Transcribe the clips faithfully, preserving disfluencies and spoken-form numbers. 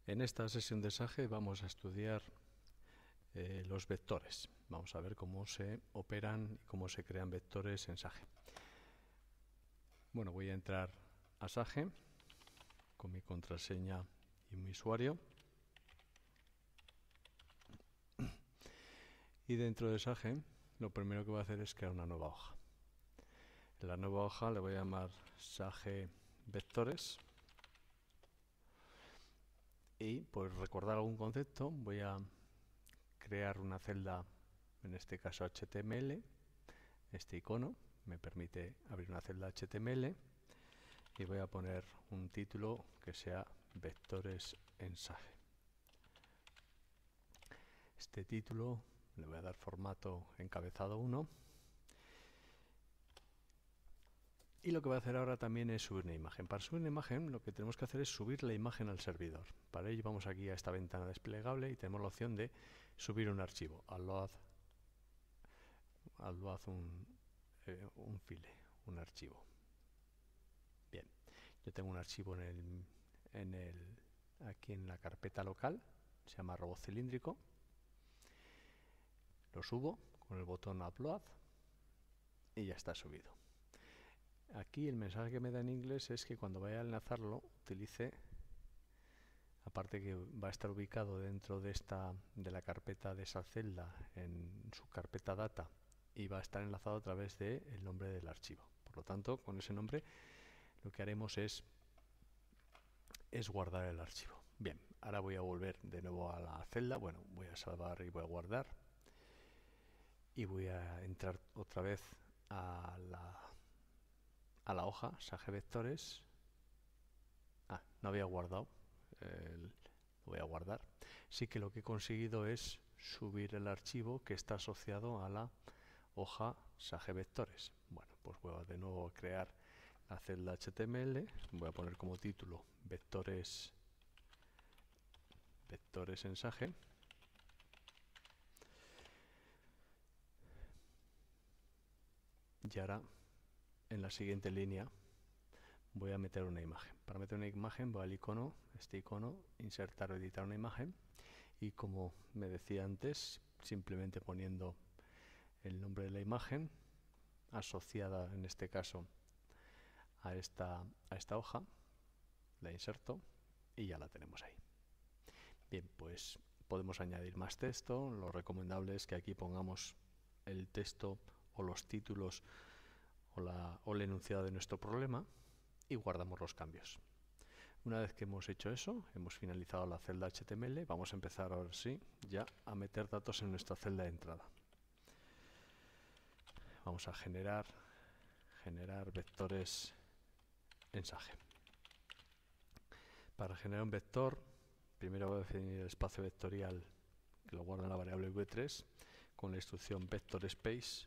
En esta sesión de SAGE vamos a estudiar eh, los vectores. Vamos a ver cómo se operan y cómo se crean vectores en SAGE. Bueno, voy a entrar a SAGE con mi contraseña y mi usuario. Y dentro de SAGE lo primero que voy a hacer es crear una nueva hoja. En la nueva hoja le voy a llamar SAGE Vectores. Y por recordar algún concepto voy a crear una celda, en este caso H T M L. Este icono me permite abrir una celda H T M L y voy a poner un título que sea Vectores en SAGE. Este título le voy a dar formato encabezado uno. Y lo que voy a hacer ahora también es subir una imagen. Para subir una imagen lo que tenemos que hacer es subir la imagen al servidor. Para ello vamos aquí a esta ventana desplegable y tenemos la opción de subir un archivo. Upload, upload un, eh, un file, un archivo. Bien, yo tengo un archivo en el, en el, aquí en la carpeta local, se llama robot cilíndrico. Lo subo con el botón Upload y ya está subido. Aquí el mensaje que me da en inglés es que cuando vaya a enlazarlo utilice, aparte que va a estar ubicado dentro de esta de la carpeta de esa celda en su carpeta data y va a estar enlazado a través del nombre del archivo. Por lo tanto, con ese nombre lo que haremos es es guardar el archivo. Bien, ahora voy a volver de nuevo a la celda. Bueno, voy a salvar y voy a guardar y voy a entrar otra vez a la a la hoja SAGE Vectores. Ah, no había guardado. El, lo voy a guardar. Sí que lo que he conseguido es subir el archivo que está asociado a la hoja SAGE Vectores. Bueno, pues voy a de nuevo a crear la celda H T M L. Voy a poner como título Vectores, vectores en SAGE. Y ahora en la siguiente línea voy a meter una imagen. Para meter una imagen voy al icono, este icono, insertar o editar una imagen y como me decía antes, simplemente poniendo el nombre de la imagen asociada en este caso a esta, a esta hoja, la inserto y ya la tenemos ahí. Bien, pues podemos añadir más texto. Lo recomendable es que aquí pongamos el texto o los títulos o, la, o el enunciado de nuestro problema y guardamos los cambios. Una vez que hemos hecho eso, hemos finalizado la celda H T M L, vamos a empezar ahora sí ya a meter datos en nuestra celda de entrada. Vamos a generar, generar vectores en SAGE. Para generar un vector, primero voy a definir el espacio vectorial que lo guarda en la variable v tres con la instrucción vector space.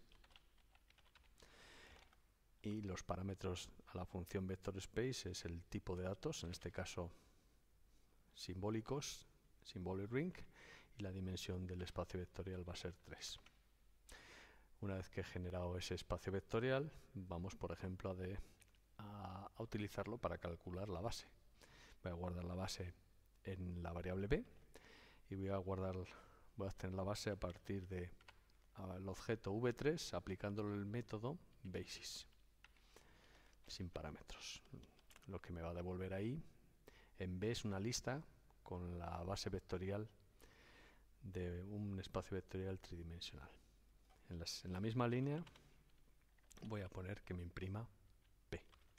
Y los parámetros a la función vector space es el tipo de datos, en este caso simbólicos, symbolic ring, y la dimensión del espacio vectorial va a ser tres. Una vez que he generado ese espacio vectorial, vamos por ejemplo a, de, a, a utilizarlo para calcular la base. Voy a guardar la base en la variable b y voy a guardar, voy a obtener la base a partir de el objeto v tres aplicándole el método basis sin parámetros. Lo que me va a devolver ahí en B es una lista con la base vectorial de un espacio vectorial tridimensional. En, las, en la misma línea voy a poner que me imprima P.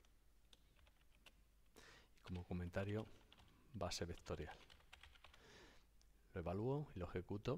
Y como comentario, base vectorial. Lo evalúo y lo ejecuto.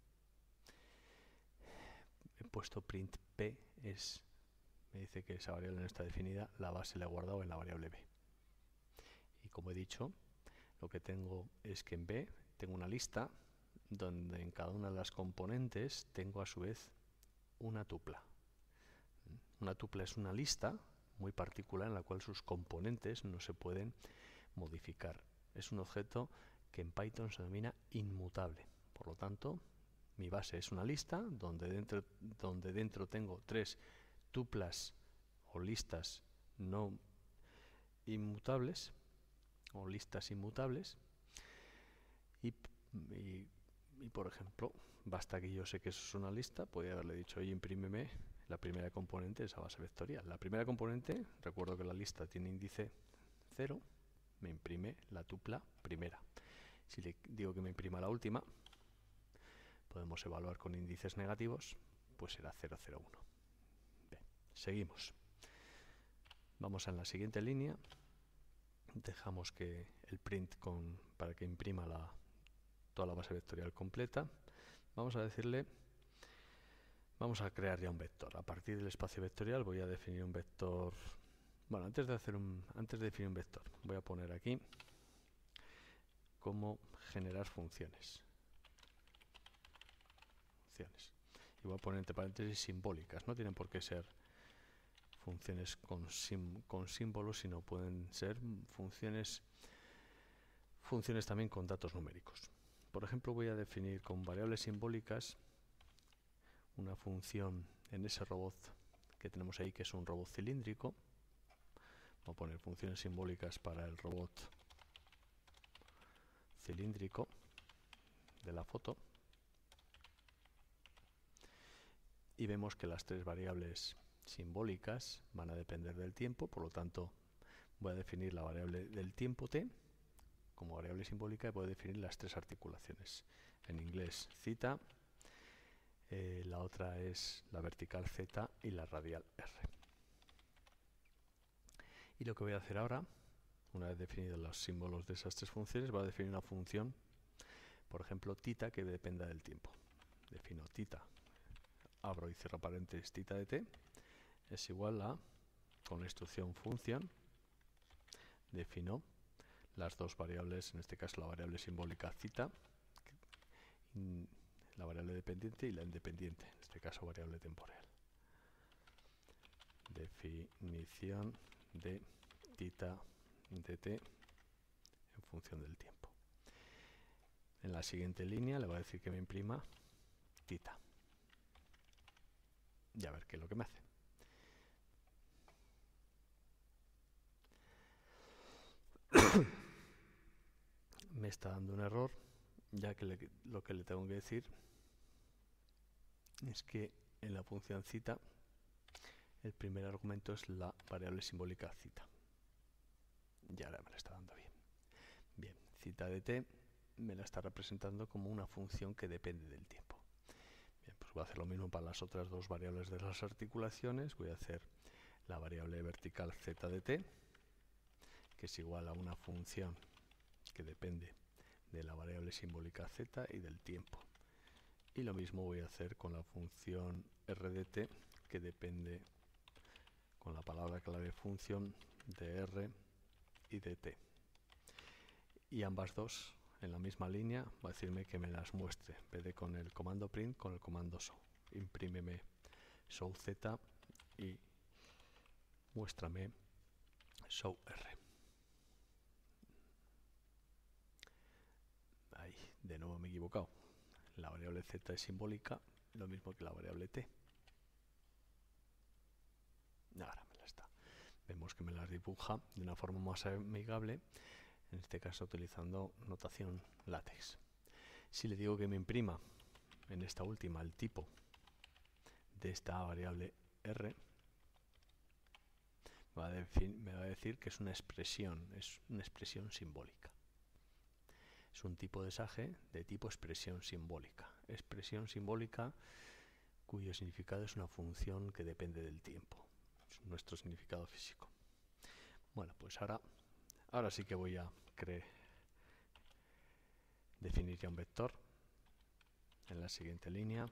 He puesto print P, es, me dice que esa variable no está definida, la base la he guardado en la variable B. Y como he dicho, lo que tengo es que en B tengo una lista donde en cada una de las componentes tengo a su vez una tupla. Una tupla es una lista muy particular en la cual sus componentes no se pueden modificar. Es un objeto que en Python se denomina inmutable. Por lo tanto, mi base es una lista donde dentro, donde dentro tengo tres tuplas o listas no inmutables o listas inmutables Y, y, y por ejemplo, basta que yo sé que eso es una lista, podría haberle dicho, oye, imprímeme la primera componente de esa base vectorial. La primera componente, recuerdo que la lista tiene índice cero, me imprime la tupla primera. Si le digo que me imprima la última, podemos evaluar con índices negativos, pues será cero cero uno. Bien, seguimos. Vamos a la siguiente línea. Dejamos que el print con, para que imprima la, toda la base vectorial completa. Vamos a decirle, vamos a crear ya un vector. A partir del espacio vectorial voy a definir un vector. Bueno, antes de hacer un, antes de definir un vector, voy a poner aquí cómo generar funciones. Funciones. Y voy a poner entre paréntesis simbólicas. No tienen por qué ser funciones con, sim, con símbolos, sino pueden ser funciones, funciones también con datos numéricos. Por ejemplo, voy a definir con variables simbólicas una función en ese robot que tenemos ahí, que es un robot cilíndrico. Voy a poner funciones simbólicas para el robot cilíndrico de la foto. Y vemos que las tres variables simbólicas van a depender del tiempo, por lo tanto voy a definir la variable del tiempo t como variable simbólica y voy a definir las tres articulaciones. En inglés zeta, eh, la otra es la vertical z y la radial r. Y lo que voy a hacer ahora, una vez definidos los símbolos de esas tres funciones, voy a definir una función, por ejemplo, tita, que dependa del tiempo. Defino tita, abro y cierro paréntesis, tita de t, es igual a, con la instrucción función, defino las dos variables, en este caso la variable simbólica zeta, la variable dependiente y la independiente, en este caso variable temporal. Definición de tita de t en función del tiempo. En la siguiente línea le voy a decir que me imprima tita. Y a ver qué es lo que me hace. Me está dando un error, ya que le, lo que le tengo que decir es que en la función cita el primer argumento es la variable simbólica cita. Y ahora me la está dando bien. Bien, cita de t me la está representando como una función que depende del tiempo. Bien, pues voy a hacer lo mismo para las otras dos variables de las articulaciones. Voy a hacer la variable vertical z de t, que es igual a una función que depende de la variable simbólica z y del tiempo. Y lo mismo voy a hacer con la función r de t, que depende con la palabra clave función de r y de t. Y ambas dos en la misma línea va a decirme que me las muestre, en vez de con el comando print, con el comando show. Imprímeme show z y muéstrame show r. Ahí, de nuevo me he equivocado. La variable z es simbólica, lo mismo que la variable t. Ahora me la está. Vemos que me las dibuja de una forma más amigable, en este caso utilizando notación látex. Si le digo que me imprima en esta última el tipo de esta variable r, me va, a me va a decir que es una expresión, es una expresión simbólica. Es un tipo de mensaje de tipo expresión simbólica. Expresión simbólica cuyo significado es una función que depende del tiempo. Es nuestro significado físico. Bueno, pues ahora, ahora sí que voy a crear, definir ya un vector en la siguiente línea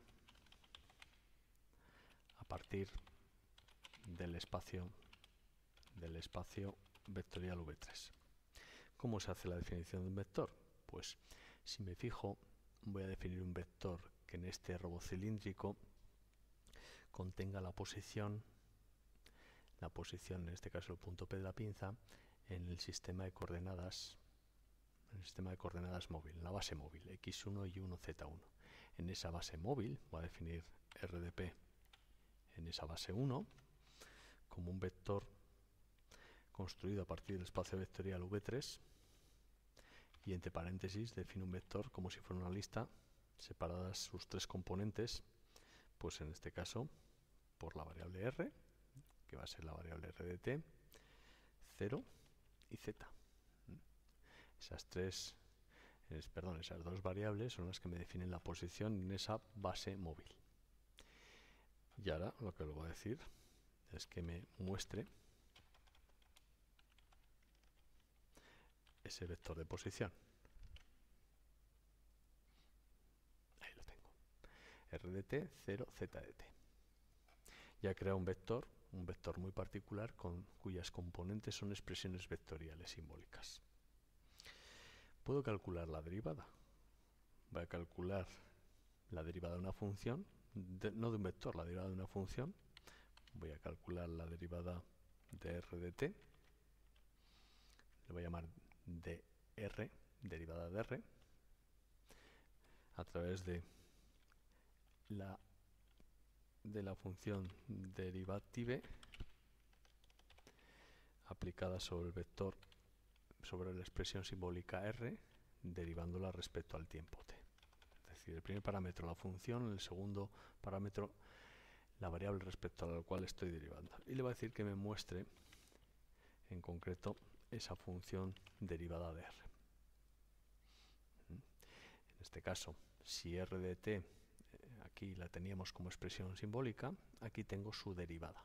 a partir del espacio del espacio vectorial v tres. ¿Cómo se hace la definición de un vector? Pues si me fijo, voy a definir un vector que en este robot cilíndrico contenga la posición, la posición, en este caso el punto P de la pinza, en el sistema de coordenadas, en el sistema de coordenadas móvil, en la base móvil, equis uno y uno zeta uno. En esa base móvil voy a definir R de P en esa base uno como un vector construido a partir del espacio vectorial v tres, y entre paréntesis defino un vector como si fuera una lista, separadas sus tres componentes, pues en este caso por la variable r, que va a ser la variable r de t, cero y z. Esas tres, es, perdón, esas dos variables son las que me definen la posición en esa base móvil. Y ahora lo que le voy a decir es que me muestre ese vector de posición. Ahí lo tengo. R de t, cero, z de t. Ya he creado un vector, un vector muy particular con cuyas componentes son expresiones vectoriales simbólicas. Puedo calcular la derivada. Voy a calcular la derivada de una función, de, no de un vector, la derivada de una función. Voy a calcular la derivada de r de t. Le voy a llamar dr, derivada de r, a través de la, de la función derivative aplicada sobre el vector, sobre la expresión simbólica r, derivándola respecto al tiempo t. Es decir, el primer parámetro la función, el segundo parámetro la variable respecto a la cual estoy derivando. Y le voy a decir que me muestre en concreto esa función derivada de r. En este caso, si r de t, eh, aquí la teníamos como expresión simbólica, aquí tengo su derivada.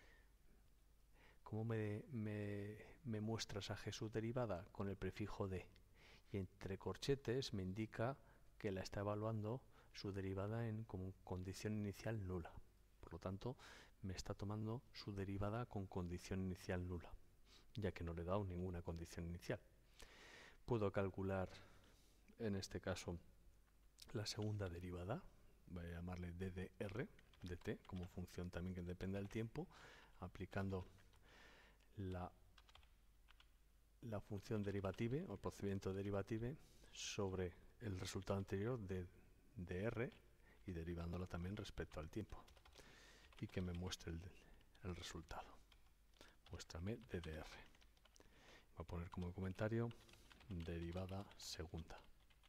¿Cómo me, me, me muestra esa g su derivada? Con el prefijo d. Y entre corchetes me indica que la está evaluando su derivada en como condición inicial nula. Por lo tanto, me está tomando su derivada con condición inicial nula, ya que no le he dado ninguna condición inicial. Puedo calcular, en este caso, la segunda derivada. Voy a llamarle d de r de t, como función también que depende del tiempo, aplicando la, la función derivative, o el procedimiento derivative, sobre el resultado anterior de, de r y derivándola también respecto al tiempo. Y que me muestre el, el resultado. Muéstrame d de r. Voy a poner como comentario derivada segunda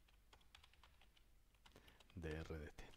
de r de t.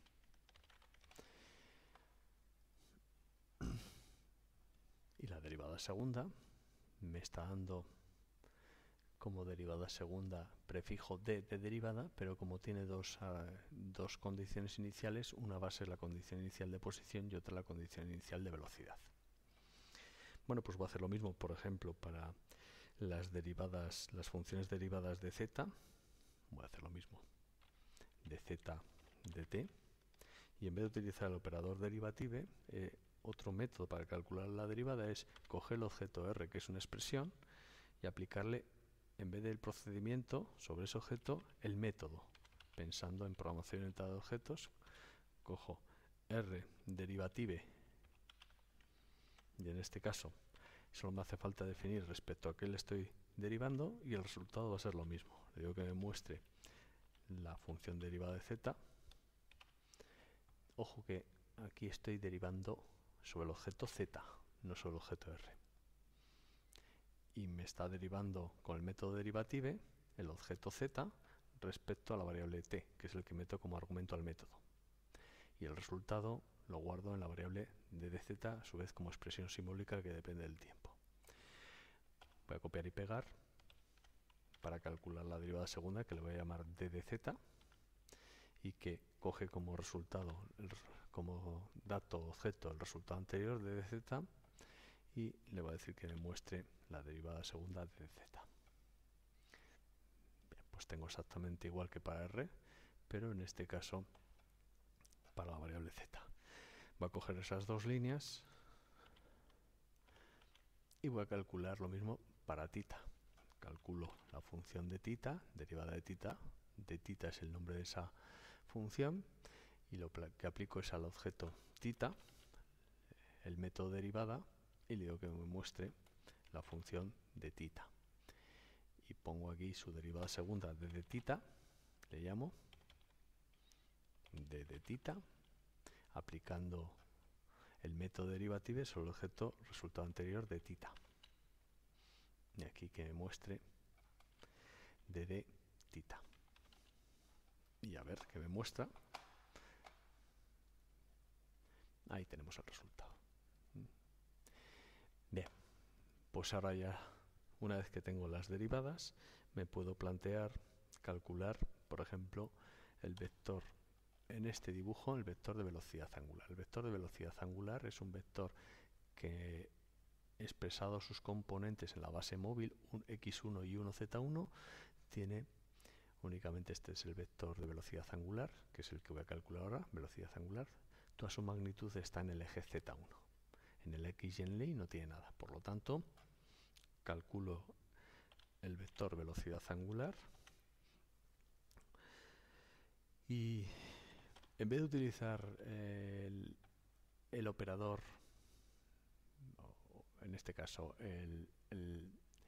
Y la derivada segunda me está dando como derivada segunda prefijo d de derivada, pero como tiene dos, uh, dos condiciones iniciales, una va a ser la condición inicial de posición y otra la condición inicial de velocidad. Bueno, pues voy a hacer lo mismo, por ejemplo, para las derivadas, las funciones derivadas de z. Voy a hacer lo mismo de z de t, y en vez de utilizar el operador derivative, eh, otro método para calcular la derivada es coger el objeto r, que es una expresión, y aplicarle, en vez del procedimiento sobre ese objeto, el método. Pensando en programación orientada de objetos, cojo r derivative, y en este caso solo me hace falta definir respecto a qué le estoy derivando, y el resultado va a ser lo mismo. Le digo que me muestre la función derivada de z. Ojo que aquí estoy derivando sobre el objeto z, no sobre el objeto r. Y me está derivando con el método derivative el objeto z respecto a la variable t, que es el que meto como argumento al método. Y el resultado lo guardo en la variable d de z, a su vez como expresión simbólica que depende del tiempo. Voy a copiar y pegar para calcular la derivada segunda, que le voy a llamar d de z, y que coge como resultado, el, como dato objeto, el resultado anterior d de z, y le voy a decir que me muestre la derivada segunda de z. Bien, pues tengo exactamente igual que para r, pero en este caso para la variable z. Voy a coger esas dos líneas y voy a calcular lo mismo para tita. Calculo la función de tita, derivada de tita. De tita es el nombre de esa función, y lo que aplico es al objeto tita, el método derivada, y le digo que me muestre la función de tita. Y pongo aquí su derivada segunda d de tita, le llamo d de tita, aplicando el método derivative sobre el objeto resultado anterior de tita. Y aquí que me muestre d de tita. Y a ver qué me muestra. Ahí tenemos el resultado. Bien, pues ahora ya, una vez que tengo las derivadas, me puedo plantear calcular, por ejemplo, el vector, en este dibujo, el vector de velocidad angular. El vector de velocidad angular es un vector que, expresado sus componentes en la base móvil, un equis uno y uno zeta uno, tiene únicamente este es el vector de velocidad angular, que es el que voy a calcular ahora, velocidad angular. Toda su magnitud está en el eje zeta uno. En el X y en el Y no tiene nada. Por lo tanto, calculo el vector velocidad angular y en vez de utilizar el, el operador, en este caso el, el,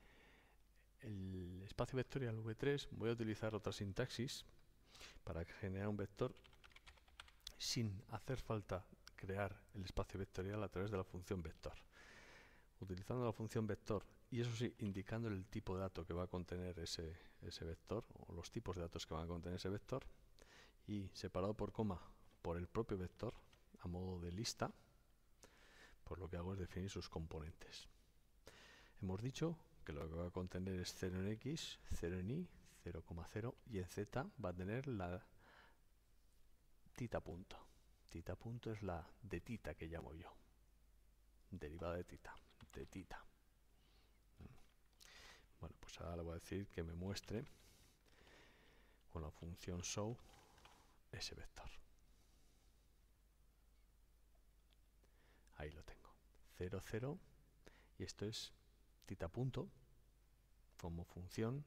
el espacio vectorial V tres, voy a utilizar otra sintaxis para generar un vector sin hacer falta crear el espacio vectorial a través de la función vector. Utilizando la función vector, y eso sí, indicando el tipo de dato que va a contener ese, ese vector, o los tipos de datos que van a contener ese vector, y separado por coma por el propio vector, a modo de lista, pues lo que hago es definir sus componentes. Hemos dicho que lo que va a contener es cero en X, cero en Y, cero coma cero, y en Z va a tener la tita punto. Tita punto es la de tita que llamo yo. Derivada de tita. De tita. Bueno, pues ahora le voy a decir que me muestre con la función show ese vector. Ahí lo tengo. cero, cero. Y esto es tita punto como función.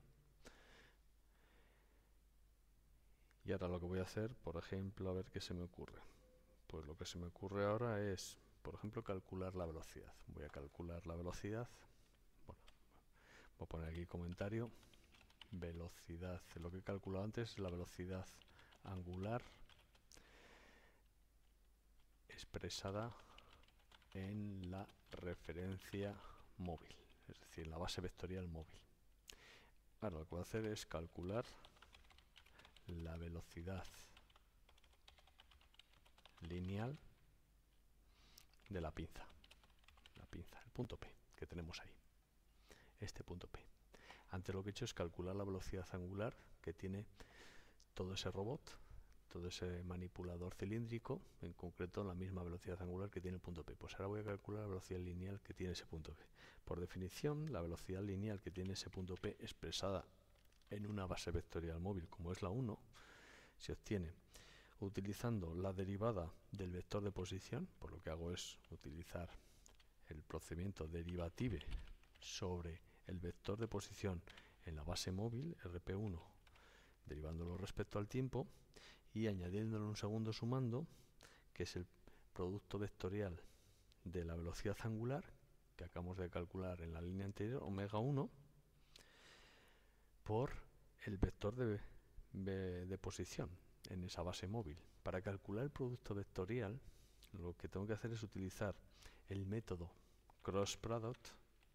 Y ahora lo que voy a hacer, por ejemplo, a ver qué se me ocurre. Pues lo que se me ocurre ahora es, por ejemplo, calcular la velocidad. Voy a calcular la velocidad. Bueno, voy a poner aquí comentario. Velocidad. Lo que he calculado antes es la velocidad angular expresada en la referencia móvil, es decir, en la base vectorial móvil. Ahora lo que voy a hacer es calcular la velocidad lineal de la pinza, la pinza, el punto P que tenemos ahí, este punto P. Antes lo que he hecho es calcular la velocidad angular que tiene todo ese robot, todo ese manipulador cilíndrico, en concreto la misma velocidad angular que tiene el punto P. Pues ahora voy a calcular la velocidad lineal que tiene ese punto P. Por definición, la velocidad lineal que tiene ese punto P expresada en una base vectorial móvil como es la uno, se obtiene utilizando la derivada del vector de posición. Por lo que hago es utilizar el procedimiento derivative sobre el vector de posición en la base móvil, R P uno, derivándolo respecto al tiempo y añadiéndole un segundo sumando, que es el producto vectorial de la velocidad angular que acabamos de calcular en la línea anterior, omega uno, por el vector de, de, de posición en esa base móvil. Para calcular el producto vectorial, lo que tengo que hacer es utilizar el método cross product,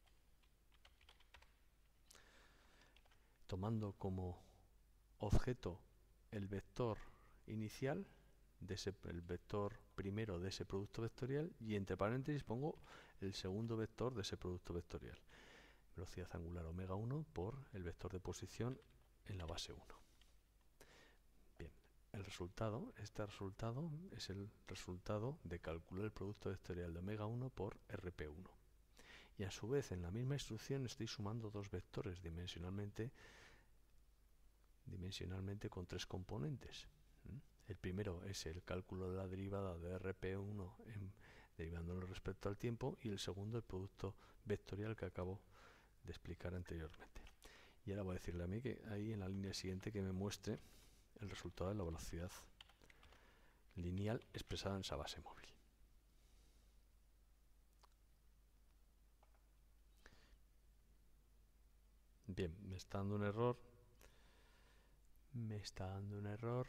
tomando como objeto el vector inicial, de ese, el vector primero de ese producto vectorial, y entre paréntesis pongo el segundo vector de ese producto vectorial. Velocidad angular omega uno por el vector de posición en la base uno. Bien, el resultado, este resultado es el resultado de calcular el producto vectorial de omega uno por R P uno. Y a su vez, en la misma instrucción estoy sumando dos vectores dimensionalmente, dimensionalmente con tres componentes. El primero es el cálculo de la derivada de R P uno en, derivándolo respecto al tiempo, y el segundo el producto vectorial que acabo de explicar anteriormente. Y ahora voy a decirle a mí que ahí en la línea siguiente que me muestre el resultado de la velocidad lineal expresada en esa base móvil. Bien, me está dando un error. Me está dando un error.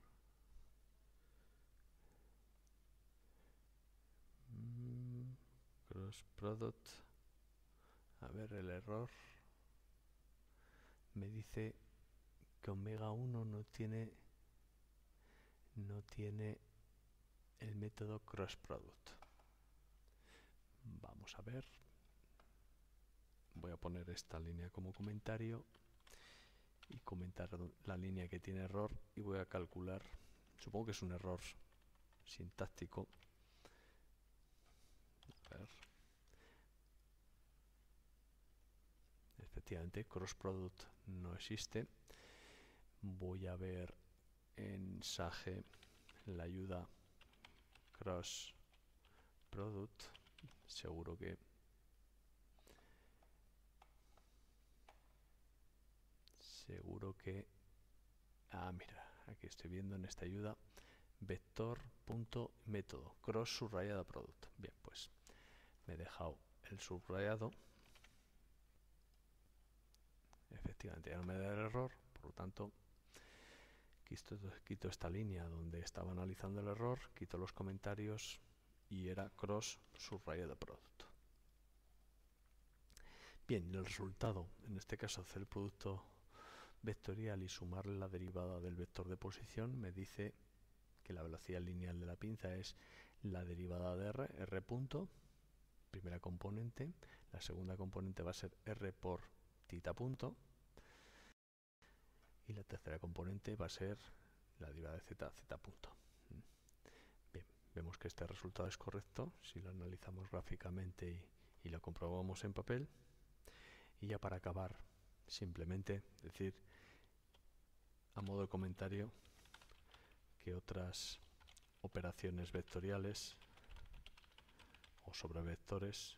Mm, cross product. A ver el error. Me dice que omega uno no tiene no tiene el método cross product. Vamos a ver. Voy a poner esta línea como comentario y comentar la línea que tiene error y voy a calcular, supongo que es un error sintáctico. A ver. Efectivamente, cross product no existe. Voy a ver en Sage la ayuda cross product. Seguro que seguro que ah mira, aquí estoy viendo en esta ayuda vector.método cross subrayado product. Bien, pues me he dejado el subrayado. Efectivamente ya no me da el error, por lo tanto quito, quito esta línea donde estaba analizando el error, quito los comentarios y era cross subrayado product. Bien, el resultado, en este caso hacer el producto vectorial y sumarle la derivada del vector de posición, me dice que la velocidad lineal de la pinza es la derivada de r, r punto, primera componente, la segunda componente va a ser r por tita punto, y la tercera componente va a ser la derivada de z, z punto. Bien, vemos que este resultado es correcto si lo analizamos gráficamente y, y lo comprobamos en papel. Y ya para acabar, simplemente decir a modo de comentario que otras operaciones vectoriales o sobre vectores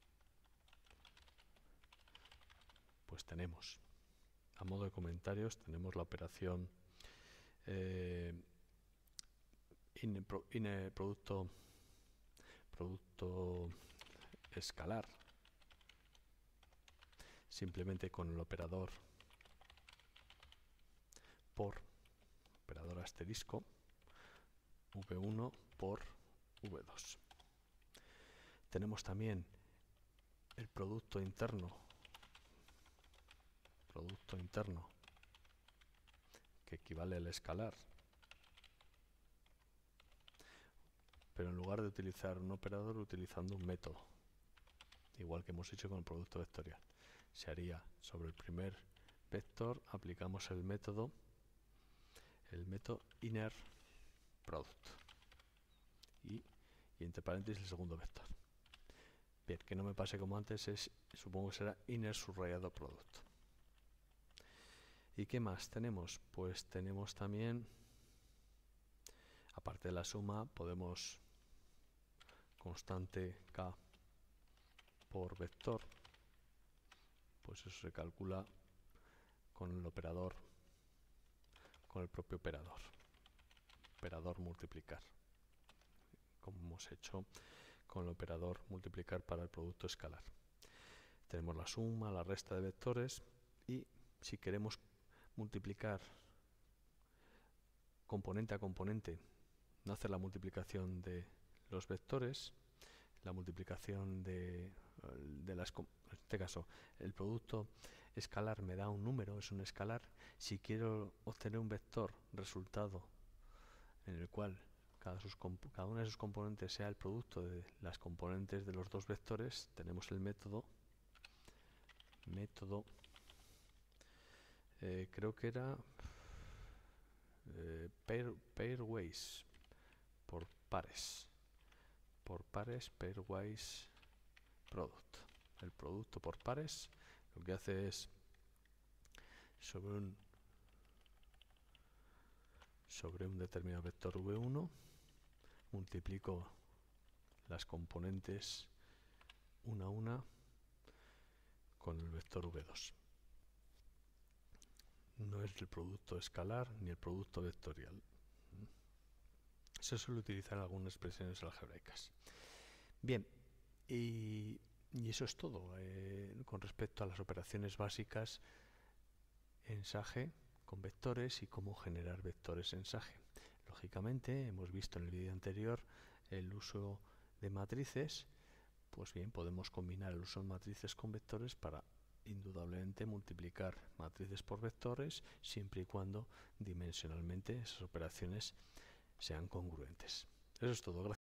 pues tenemos, a modo de comentarios tenemos la operación eh, in, pro, in, producto producto escalar, simplemente con el operador por, operador asterisco, v uno por v dos. Tenemos también el producto interno, producto interno, que equivale al escalar, pero en lugar de utilizar un operador, utilizando un método, igual que hemos hecho con el producto vectorial. Se haría sobre el primer vector, aplicamos el método, el método inner product, y, y entre paréntesis el segundo vector. Bien, que no me pase como antes, es, supongo que será inner subrayado product. ¿Y qué más tenemos? Pues tenemos también, aparte de la suma, podemos constante k por vector, pues eso se calcula con el operador, con el propio operador, operador multiplicar, como hemos hecho con el operador multiplicar para el producto escalar. Tenemos la suma, la resta de vectores, y si queremos multiplicar componente a componente, no hacer la multiplicación de los vectores, la multiplicación de, de las, en este caso, el producto escalar me da un número, es un escalar. Si quiero obtener un vector resultado en el cual cada, sus, cada una de sus componentes sea el producto de las componentes de los dos vectores, tenemos el método, método, eh, creo que era eh, pair, pairwise, por pares, por pares, pairwise product. El producto por pares lo que hace es sobre un sobre un determinado vector v uno multiplico las componentes una a una con el vector v dos. No es el producto escalar ni el producto vectorial. Se suele utilizar en algunas expresiones algebraicas. Bien, y, y eso es todo eh, con respecto a las operaciones básicas en Sage con vectores y cómo generar vectores en Sage. Lógicamente, hemos visto en el vídeo anterior el uso de matrices. Pues bien, podemos combinar el uso de matrices con vectores para indudablemente multiplicar matrices por vectores siempre y cuando dimensionalmente esas operaciones sean congruentes. Eso es todo. Gracias.